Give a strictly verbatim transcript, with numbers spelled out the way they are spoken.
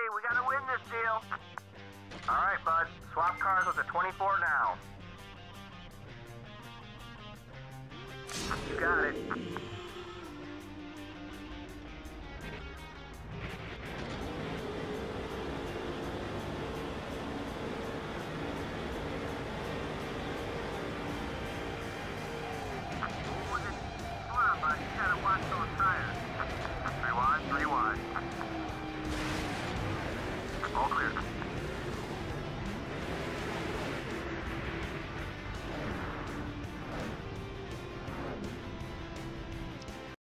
We gotta win this deal. All right, bud. Swap cars with the twenty-four now. You got it. Come on, bud. You gotta watch those tires. Three wide, three wide. All clear.